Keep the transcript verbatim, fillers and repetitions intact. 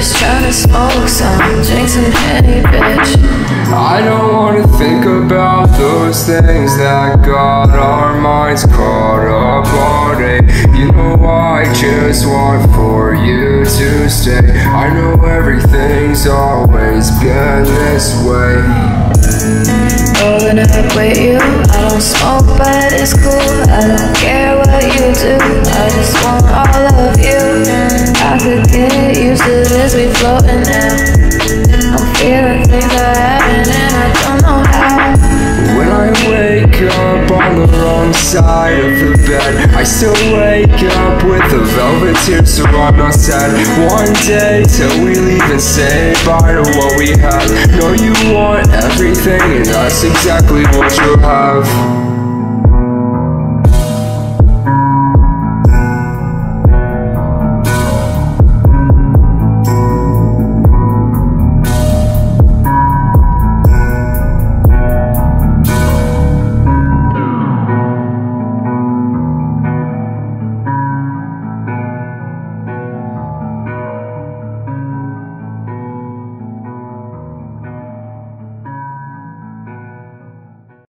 just tryna smoke some, drink some Henny, bitch. I don't wanna think about those things that got our minds caught up all day. You know I just want for you to stay. I know everything's always been this way. Rolling up with you, I don't smoke but it's cool. I don't care what you do, I just want all of you. I could get used to this, we floating now. I'm feeling things are happening, I don't know how. When I wake up on the wrong side of the bed, I still wake up with a velvet tear, so I'm not sad. One day till we leave and say bye to what we had. Know you want everything and that's exactly what you'll have.